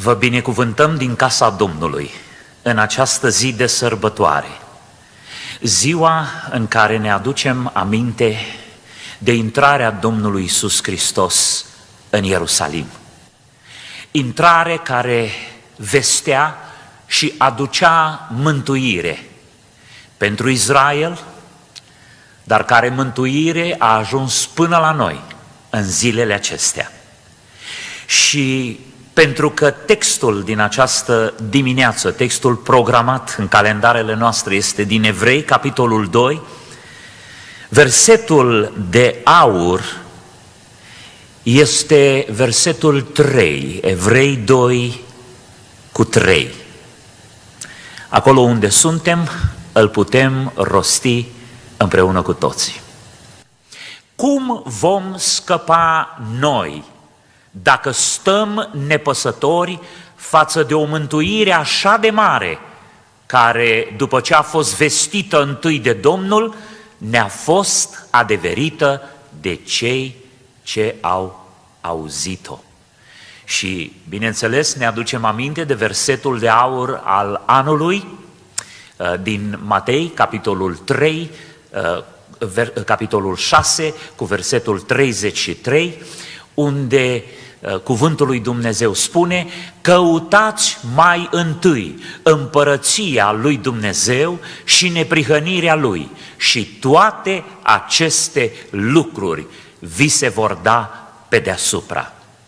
Vă binecuvântăm din casa Domnului în această zi de sărbătoare, ziua în care ne aducem aminte de intrarea Domnului Iisus Hristos în Ierusalim. Intrare care vestea și aducea mântuire pentru Israel, dar care mântuire a ajuns până la noi în zilele acestea. Și pentru că textul din această dimineață, textul programat în calendarele noastre este din Evrei, capitolul 2, versetul de aur este versetul 3, Evrei 2 cu 3. Acolo unde suntem, îl putem rosti împreună cu toții. Cum vom scăpa noi dacă stăm nepăsători față de o mântuire așa de mare, care, după ce a fost vestită întâi de Domnul, ne-a fost adeverită de cei ce au auzit-o? Și, bineînțeles, ne aducem aminte de versetul de aur al anului din Matei, capitolul 3, capitolul 6, cu versetul 33, unde cuvântul lui Dumnezeu spune: căutați mai întâi împărăția lui Dumnezeu și neprihănirea lui și toate aceste lucruri vi se vor da pe deasupra.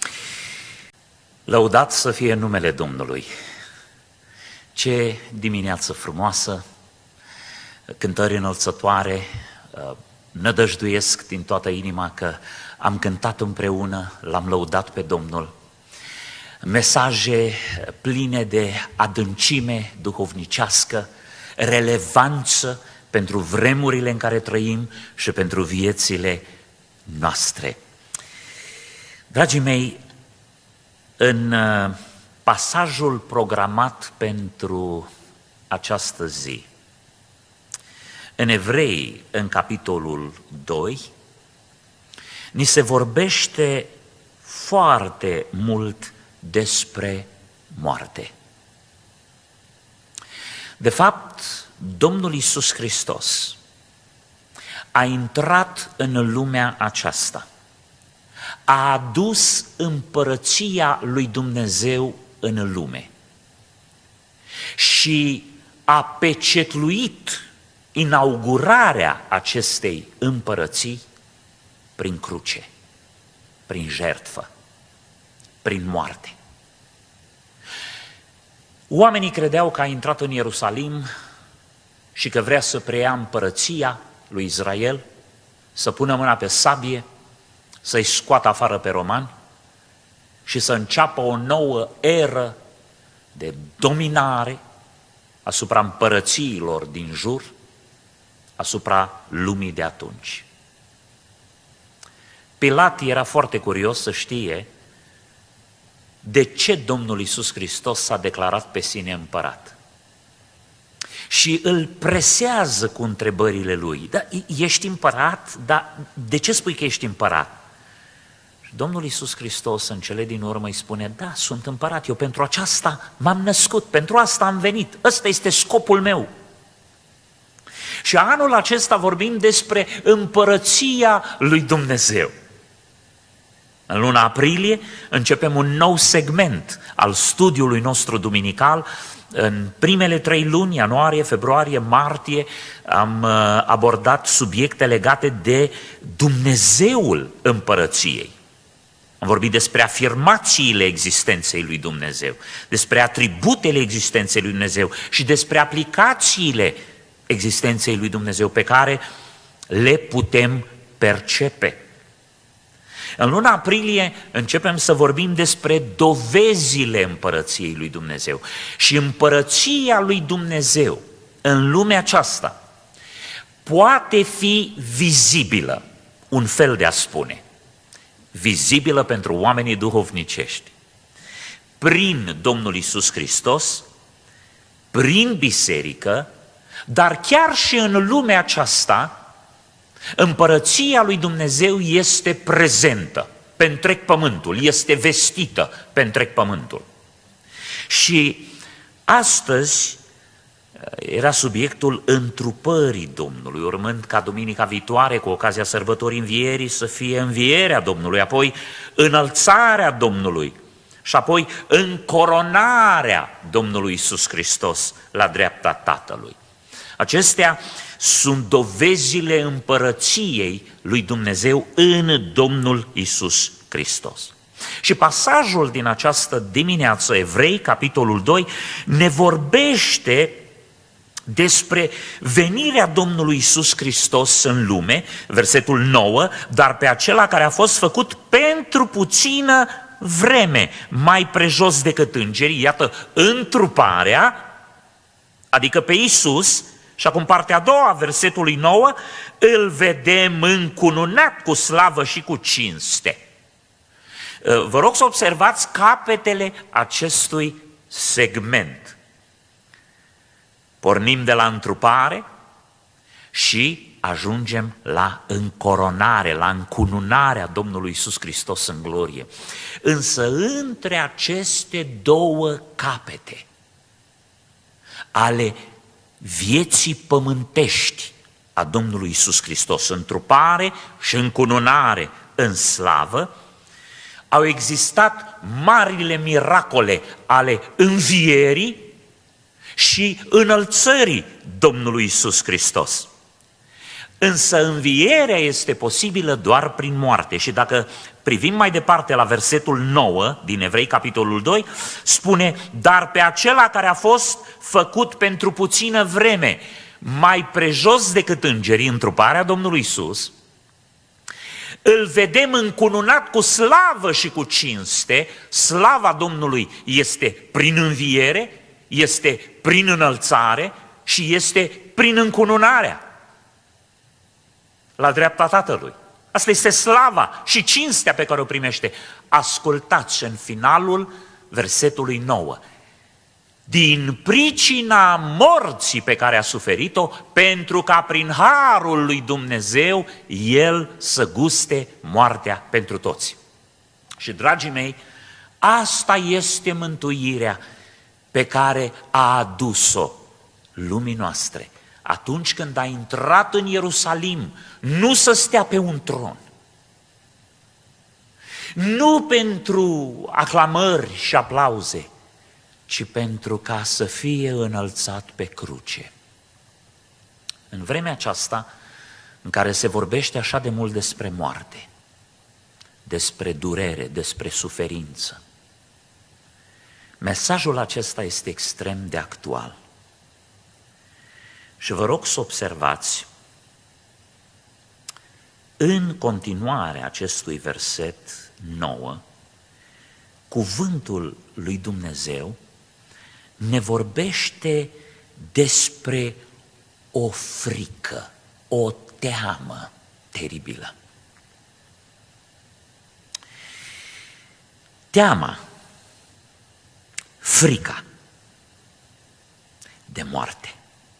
Lăudat să fie numele Domnului! Ce dimineață frumoasă, cântări înălțătoare, nădăjduiesc din toată inima că am cântat împreună, l-am lăudat pe Domnul. Mesaje pline de adâncime duhovnicească, relevanță pentru vremurile în care trăim și pentru viețile noastre. Dragii mei, în pasajul programat pentru această zi, în Evrei, în capitolul 2, ni se vorbește foarte mult despre moarte. De fapt, Domnul Iisus Hristos a intrat în lumea aceasta, a adus împărăția lui Dumnezeu în lume și a pecetluit inaugurarea acestei împărății prin cruce, prin jertfă, prin moarte. Oamenii credeau că a intrat în Ierusalim și că vrea să preia împărăția lui Israel, să pună mâna pe sabie, să-i scoată afară pe romani și să înceapă o nouă eră de dominare asupra împărățiilor din jur, asupra lumii de atunci. Pilat era foarte curios să știe de ce Domnul Iisus Hristos s-a declarat pe sine împărat. Și îl presează cu întrebările lui. Da, ești împărat? Dar de ce spui că ești împărat? Și Domnul Iisus Hristos în cele din urmă îi spune: da, sunt împărat, eu pentru aceasta m-am născut, pentru asta am venit, ăsta este scopul meu. Și anul acesta vorbim despre împărăția lui Dumnezeu. În luna aprilie începem un nou segment al studiului nostru duminical. În primele 3 luni, ianuarie, februarie, martie, am abordat subiecte legate de Dumnezeul împărăției. Am vorbit despre afirmațiile existenței lui Dumnezeu, despre atributele existenței lui Dumnezeu și despre aplicațiile existenței lui Dumnezeu pe care le putem percepe. În luna aprilie începem să vorbim despre dovezile împărăției lui Dumnezeu. Și împărăția lui Dumnezeu în lumea aceasta poate fi vizibilă, un fel de a spune, vizibilă pentru oamenii duhovnicești, prin Domnul Iisus Hristos, prin biserică, dar chiar și în lumea aceasta, împărăția lui Dumnezeu este prezentă pe întreg pământul, este vestită pe întreg pământul. Și astăzi era subiectul întrupării Domnului, urmând ca duminica viitoare, cu ocazia sărbătorii învierii, să fie învierea Domnului, apoi înălțarea Domnului și apoi încoronarea Domnului Iisus Hristos la dreapta Tatălui. Acestea sunt dovezile împărăției lui Dumnezeu în Domnul Iisus Hristos. Și pasajul din această dimineață, Evrei, capitolul 2, ne vorbește despre venirea Domnului Iisus Hristos în lume, versetul 9, dar pe acela care a fost făcut pentru puțină vreme, mai prejos decât îngerii, iată, întruparea, adică pe Iisus. Și acum partea a doua, versetului 9, îl vedem încununat cu slavă și cu cinste. Vă rog să observați capetele acestui segment. Pornim de la întrupare și ajungem la încoronare, la încununarea Domnului Iisus Hristos în glorie. Însă între aceste două capete ale vieții pământești a Domnului Iisus Hristos, întrupare și încununare în slavă, au existat marile miracole ale învierii și înălțării Domnului Iisus Hristos. Însă învierea este posibilă doar prin moarte și dacă privim mai departe la versetul 9 din Evrei, capitolul 2, spune, dar pe acela care a fost făcut pentru puțină vreme, mai prejos decât îngerii, întruparea Domnului Iisus, îl vedem încununat cu slavă și cu cinste. Slava Domnului este prin înviere, este prin înălțare și este prin încununarea la dreapta Tatălui. Asta este slava și cinstea pe care o primește. Ascultați în finalul versetului 9. Din pricina morții pe care a suferit-o, pentru ca prin harul lui Dumnezeu El să guste moartea pentru toți. Și, dragii mei, asta este mântuirea pe care a adus-o lumii noastre. Atunci când a intrat în Ierusalim, nu să stea pe un tron, nu pentru aclamări și aplauze, ci pentru ca să fie înălțat pe cruce. În vremea aceasta, în care se vorbește așa de mult despre moarte, despre durere, despre suferință, mesajul acesta este extrem de actual. Și vă rog să observați, în continuare acestui verset 9, cuvântul lui Dumnezeu ne vorbește despre o frică, o teamă teribilă. Teama, frica de moarte.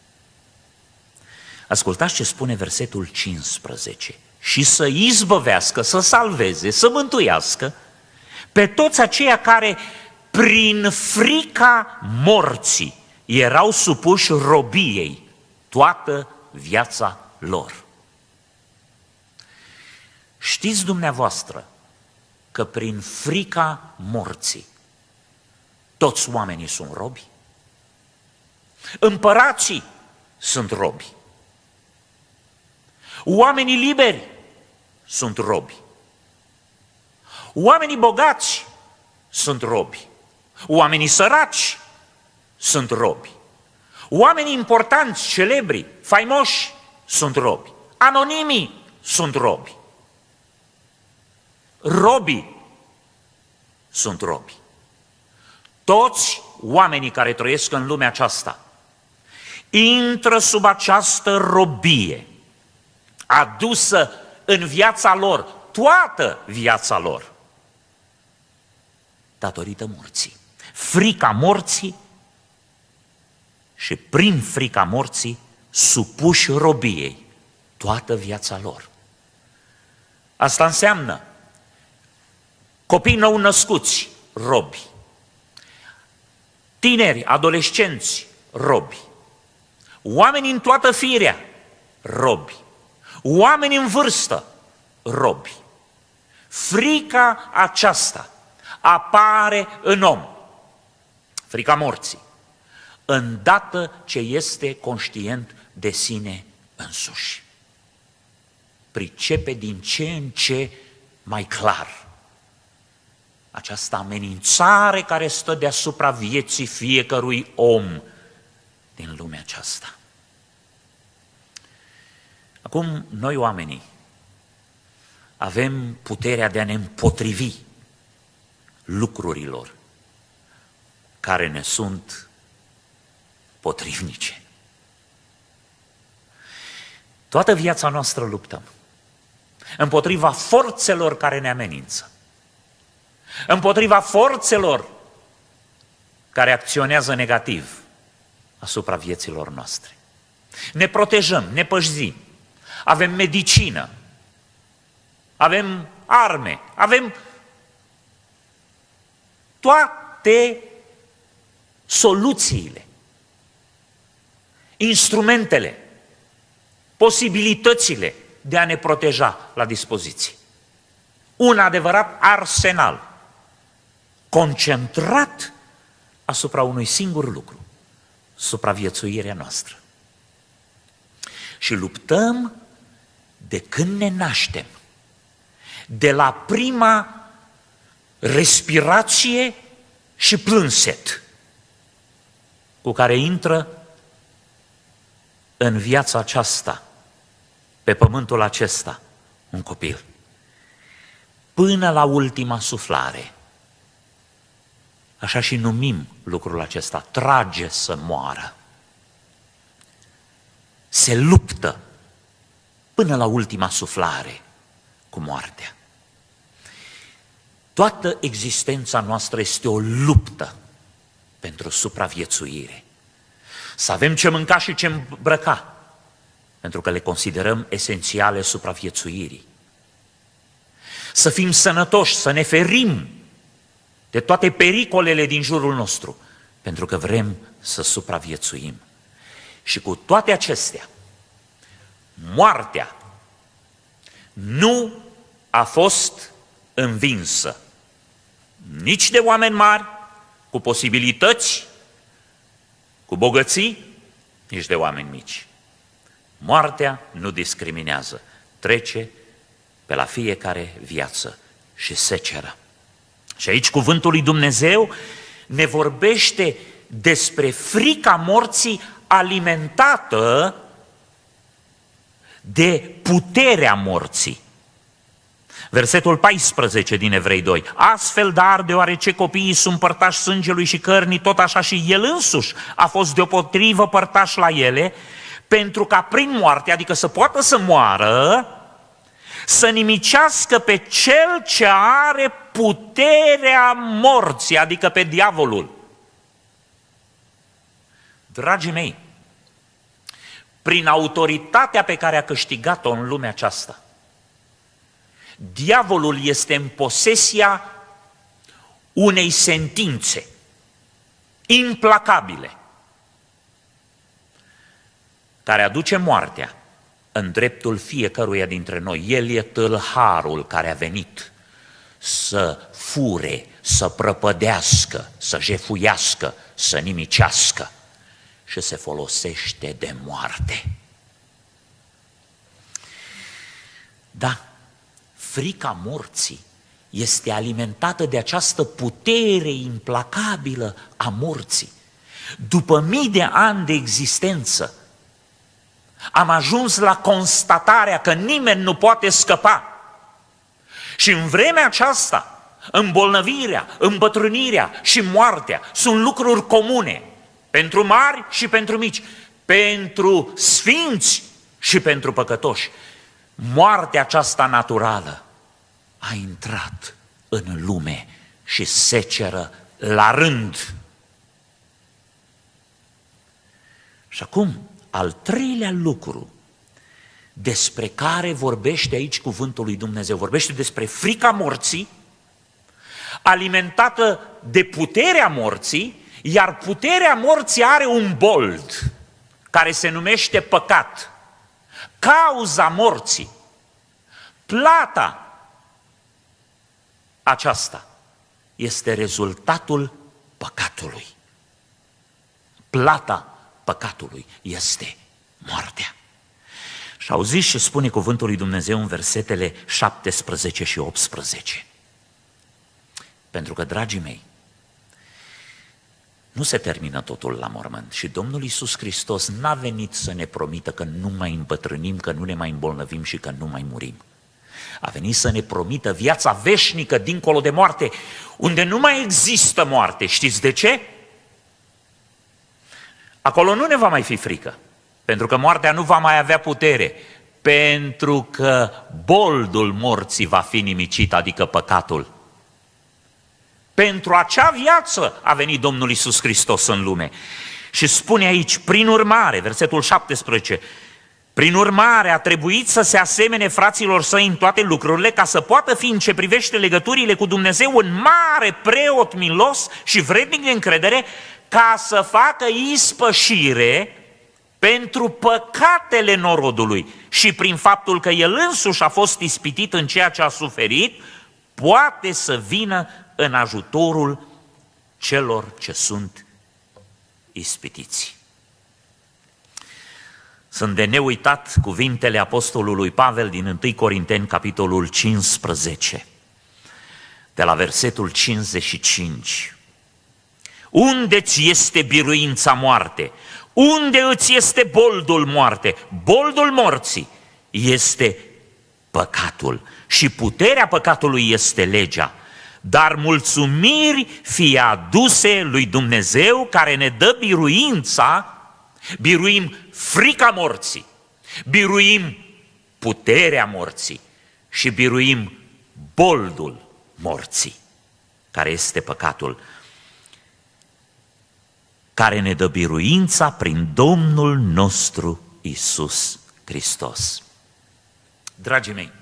Ascultați ce spune versetul 15. Și să izbăvească, să salveze, să mântuiască pe toți aceia care prin frica morții erau supuși robiei toată viața lor. Știți dumneavoastră că prin frica morții toți oamenii sunt robi? Împărații sunt robi. Oamenii liberi sunt robi. Oamenii bogați sunt robi. Oamenii săraci sunt robi. Oamenii importanți, celebri, faimoși sunt robi. Anonimii sunt robi. Robii sunt robi. Toți oamenii care trăiesc în lumea aceasta intră sub această robie adusă în viața lor, toată viața lor, datorită morții. Frica morții și prin frica morții supuși robiei toată viața lor. Asta înseamnă copii nou născuți, robi, tineri, adolescenți, robi, oameni în toată firea, robi, oameni în vârstă, robi. Frica aceasta apare în om, frica morții, îndată ce este conștient de sine însuși. Pricepe din ce în ce mai clar această amenințare care stă deasupra vieții fiecărui om din lumea aceasta. Acum, noi oamenii avem puterea de a ne împotrivi lucrurilor care ne sunt potrivnice. Toată viața noastră luptăm împotriva forțelor care ne amenință, împotriva forțelor care acționează negativ asupra vieților noastre. Ne protejăm, ne păzim, avem medicină, avem arme, avem toate soluțiile, instrumentele, posibilitățile de a ne proteja la dispoziție. Un adevărat arsenal concentrat asupra unui singur lucru, supraviețuirea noastră. Și luptăm de când ne naștem, de la prima respirație și plânset cu care intră în viața aceasta, pe pământul acesta, un copil, până la ultima suflare. Așa și numim lucrul acesta, trage să moară. Se luptă până la ultima suflare cu moartea. Toată existența noastră este o luptă pentru supraviețuire. Să avem ce mânca și ce îmbrăca, pentru că le considerăm esențiale supraviețuirii. Să fim sănătoși, să ne ferim de toate pericolele din jurul nostru, pentru că vrem să supraviețuim. Și cu toate acestea, moartea nu a fost învinsă nici de oameni mari, cu posibilități, cu bogății, nici de oameni mici. Moartea nu discriminează, trece pe la fiecare viață și seceră. Și aici cuvântul lui Dumnezeu ne vorbește despre frica morții alimentată de puterea morții. Versetul 14 din Evrei 2. Astfel, dar, deoarece copiii sunt părtași sângelui și cărnii, tot așa și el însuși a fost deopotrivă părtaș la ele, pentru ca prin moarte, adică să poată să moară, să nimicească pe cel ce are puterea morții, adică pe diavolul. Dragii mei, prin autoritatea pe care a câștigat-o în lumea aceasta, diavolul este în posesia unei sentințe implacabile care aduce moartea în dreptul fiecăruia dintre noi. El e tâlharul care a venit să fure, să prăpădească, să jefuiască, să nimicească și se folosește de moarte. Da, frica morții este alimentată de această putere implacabilă a morții. După mii de ani de existență, am ajuns la constatarea că nimeni nu poate scăpa. Și în vremea aceasta, îmbolnăvirea, îmbătrânirea și moartea sunt lucruri comune pentru mari și pentru mici, pentru sfinți și pentru păcătoși. Moartea aceasta naturală a intrat în lume și seceră la rând. Și acum, al treilea lucru despre care vorbește aici cuvântul lui Dumnezeu, vorbește despre frica morții, alimentată de puterea morții, Iar puterea morții are un bold care se numește păcat. Cauza morții, plata aceasta este rezultatul păcatului. Plata păcatului este moartea. Și auziți ce spune cuvântul lui Dumnezeu în versetele 17 și 18. Pentru că, dragii mei, nu se termină totul la mormânt și Domnul Iisus Hristos n-a venit să ne promită că nu mai îmbătrânim, că nu ne mai îmbolnăvim și că nu mai murim. A venit să ne promită viața veșnică dincolo de moarte, unde nu mai există moarte. Știți de ce? Acolo nu ne va mai fi frică, pentru că moartea nu va mai avea putere, pentru că boldul morții va fi nimicit, adică păcatul. Pentru acea viață a venit Domnul Iisus Hristos în lume. Și spune aici, prin urmare, versetul 17, prin urmare a trebuit să se asemene fraților săi în toate lucrurile, ca să poată fi în ce privește legăturile cu Dumnezeu un mare preot milos și vrednic de încredere, ca să facă ispășire pentru păcatele norodului și prin faptul că el însuși a fost ispitit în ceea ce a suferit, poate să vină în ajutorul celor ce sunt ispitiți. Sunt de neuitat cuvintele apostolului Pavel din 1 Corinteni, capitolul 15, de la versetul 55. Unde ți este biruința moarte? Unde îți este boldul moarte? Boldul morții este păcatul și puterea păcatului este legea. Dar mulțumiri fie aduse lui Dumnezeu care ne dă biruința, biruim frica morții, biruim puterea morții și biruim boldul morții, care este păcatul, care ne dă biruința prin Domnul nostru Iisus Hristos. Dragii mei,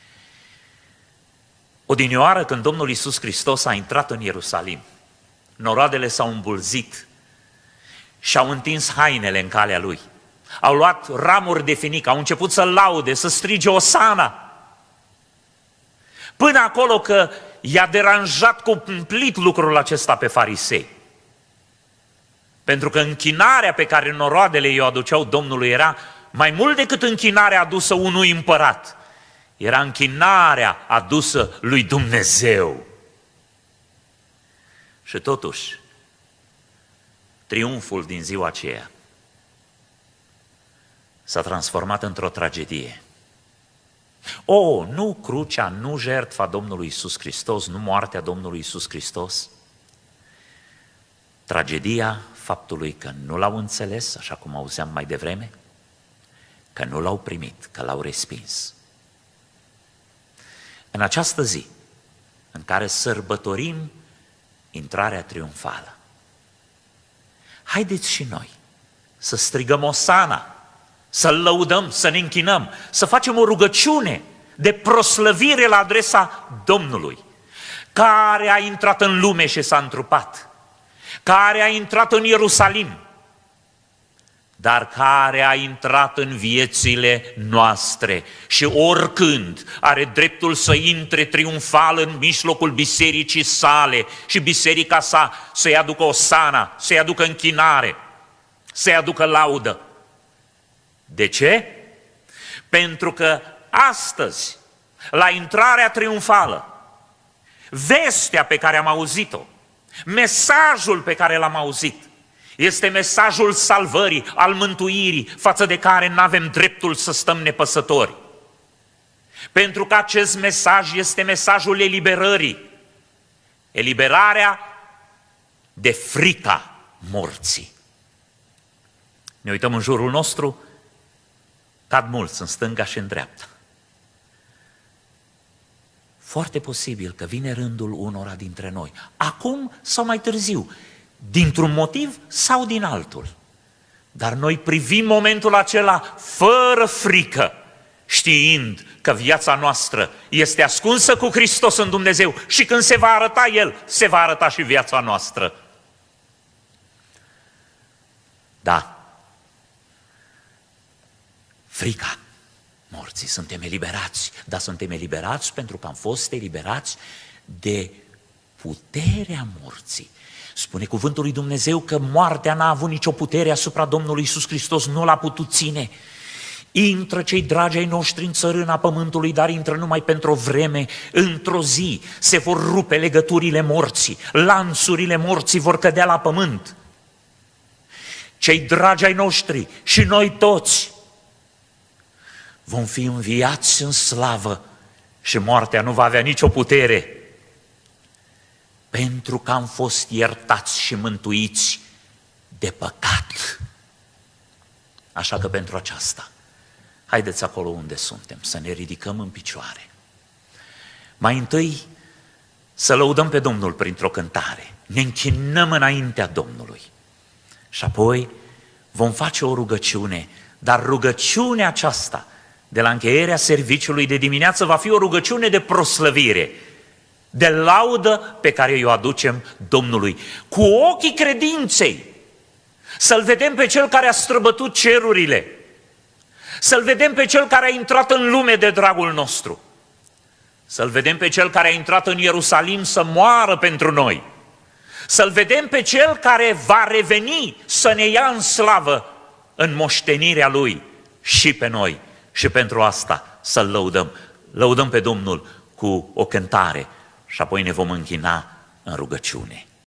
odinioară când Domnul Iisus Hristos a intrat în Ierusalim, noroadele s-au îmbulzit și au întins hainele în calea Lui. Au luat ramuri de finic, au început să-L laude, să strige Osana. Până acolo că i-a deranjat cumplit lucrul acesta pe farisei. Pentru că închinarea pe care noroadele i-o aduceau Domnului era mai mult decât închinarea adusă unui împărat. Era închinarea adusă lui Dumnezeu. Și totuși, triumful din ziua aceea s-a transformat într-o tragedie. Nu crucea, nu jertfa Domnului Iisus Hristos, nu moartea Domnului Iisus Hristos. Tragedia faptului că nu l-au înțeles, așa cum auzeam mai devreme, că nu l-au primit, că l-au respins. În această zi în care sărbătorim intrarea triumfală, haideți și noi să strigăm Osana, să-L lăudăm, să ne închinăm, să facem o rugăciune de proslăvire la adresa Domnului, care a intrat în lume și s-a întrupat, care a intrat în Ierusalim, dar care a intrat în viețile noastre și oricând are dreptul să intre triumfal în mijlocul bisericii sale și biserica sa să-i aducă osana, să-i aducă închinare, să-i aducă laudă. De ce? Pentru că astăzi, la intrarea triumfală, vestea pe care am auzit-o, mesajul pe care l-am auzit, este mesajul salvării, al mântuirii, față de care nu avem dreptul să stăm nepăsători. Pentru că acest mesaj este mesajul eliberării, eliberarea de frica morții. Ne uităm în jurul nostru, cad mulți în stânga și în dreapta. Foarte posibil că vine rândul unora dintre noi, acum sau mai târziu, dintr-un motiv sau din altul. Dar noi privim momentul acela fără frică, știind că viața noastră este ascunsă cu Hristos în Dumnezeu și când se va arăta El, se va arăta și viața noastră. Da, frica morții, suntem eliberați, dar suntem eliberați pentru că am fost eliberați de puterea morții. Spune cuvântul lui Dumnezeu că moartea n-a avut nicio putere asupra Domnului Iisus Hristos, nu l-a putut ține. Intră cei dragi ai noștri în țărâna pământului, dar intră numai pentru o vreme. Într-o zi se vor rupe legăturile morții, lanțurile morții vor cădea la pământ. Cei dragi ai noștri și noi toți vom fi înviați în slavă și moartea nu va avea nicio putere, pentru că am fost iertați și mântuiți de păcat. Așa că pentru aceasta, haideți acolo unde suntem, să ne ridicăm în picioare. Mai întâi să lăudăm pe Domnul printr-o cântare, ne închinăm înaintea Domnului și apoi vom face o rugăciune, dar rugăciunea aceasta de la încheierea serviciului de dimineață va fi o rugăciune de proslăvire, de laudă pe care o aducem Domnului, cu ochii credinței, să-L vedem pe Cel care a străbătut cerurile, să-L vedem pe Cel care a intrat în lume de dragul nostru, să-L vedem pe Cel care a intrat în Ierusalim să moară pentru noi, să-L vedem pe Cel care va reveni să ne ia în slavă în moștenirea Lui și pe noi. Și pentru asta să-L lăudăm. Lăudăm pe Domnul cu o cântare și apoi ne vom închina în rugăciune.